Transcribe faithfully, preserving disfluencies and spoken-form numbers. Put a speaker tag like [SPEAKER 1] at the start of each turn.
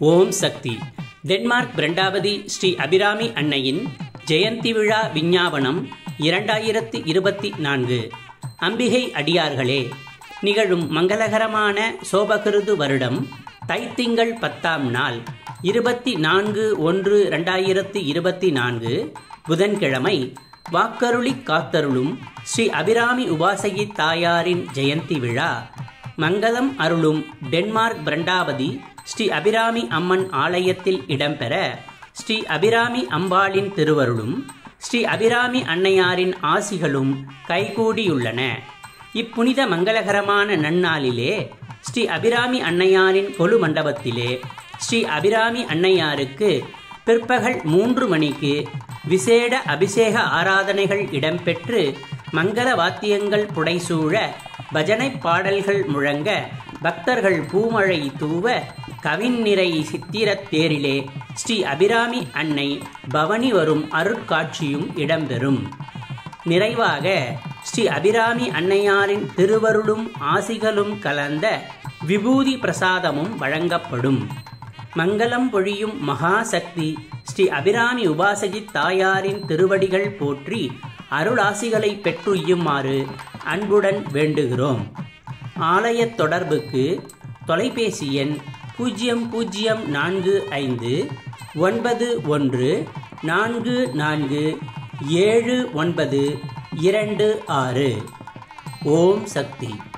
[SPEAKER 1] ஓம் Shakti. Denmark பிரண்டாவதி ஸ்ரீ அபிராமி அன்னையின் ஜெயந்தி விழா விஞ்ஞாபனம் இரண்டாயிரத்தி இருபத்தி நான்கு. அம்பிகை அடியார்களே, நிகழும் மங்களகரமான சோபகிருது வருடம் தைத்திங்கள் பத்தாம் நாள் இருபத்தி நான்கு ஒன்று இரண்டாயிரத்தி இருபத்தி நான்கு புதன்கிழமை வாக்கருளி காத்தருளும் ஸ்ரீ அபிராமி உபாசகி தாயாரின் ஜெயந்தி விழா மங்களம் அருளும் டென்மார்க் பிரண்டாவதி ஸ்ரீ அபிராமி அம்மன் ஆலயத்தில் இடம்பெற ஸ்ரீ அபிராமி அம்பாளின் திருவருளும் ஸ்ரீ அபிராமி அன்னையாரின் ஆசிகளும் கைகூடியுள்ளன. இப்புனித மங்களகரமான நன்னாளிலே ஸ்ரீ அபிராமி அன்னையாரின் கொலு மண்டபத்திலே ஸ்ரீ அபிராமி அன்னையாருக்கு பிற்பகல் மூன்று மணிக்கு விசேட அபிஷேக ஆராதனைகள் இடம்பெற்று மங்கள வாத்தியங்கள் புடைசூழ பஜனை பாடல்கள் முழங்க பக்தர்கள் பூமழை தூவ கவின்னிறை சித்திரத் தேரிலே ஸ்ரீ அபிராமி அன்னை பவனி வரும் அருட்காட்சியும் இடம்பெறும். நிறைவாக ஸ்ரீ அபிராமி அன்னையாரின் திருவருளும் ஆசிகளும் கலந்த விபூதி பிரசாதமும் வழங்கப்படும். மங்களம் பொழியும் மகாசக்தி ஸ்ரீ அபிராமி உபாசகி தாயாரின் திருவடிகள் போற்றி அருளாசிகளை பெற்றுயுமாறு அன்புடன் வேண்டுகிறோம். ஆலய தொடர்புக்கு தொலைபேசி எண் பூஜ்ஜியம் பூஜ்ஜியம் நான்கு ஐந்து ஒன்பது ஒன்று நான்கு நான்கு ஏழு ஒன்பது இரண்டு ஆறு. ஓம் சக்தி.